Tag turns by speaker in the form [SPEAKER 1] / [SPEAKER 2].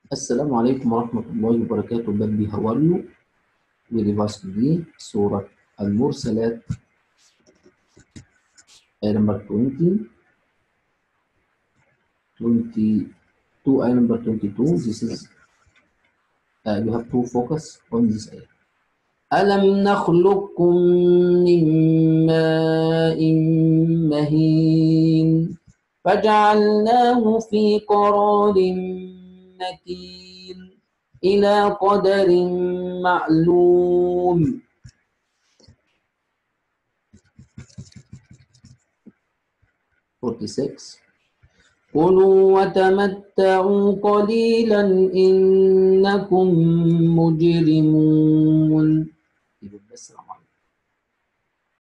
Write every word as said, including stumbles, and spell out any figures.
[SPEAKER 1] السلام عليكم ورحمة الله وبركاته. Bubby, how are you? We revise today Surah Al-Mursalaat, ayat number twenty, twenty-two, ayat number twenty-two. This is, uh, you have to focus on this ayat. ألم نخلقكم من ماء مهين فجعلناه في قرار مكين إلى قدر معلوم. forty-six. كلوا وتمتعوا قليلا إنكم مجرمون.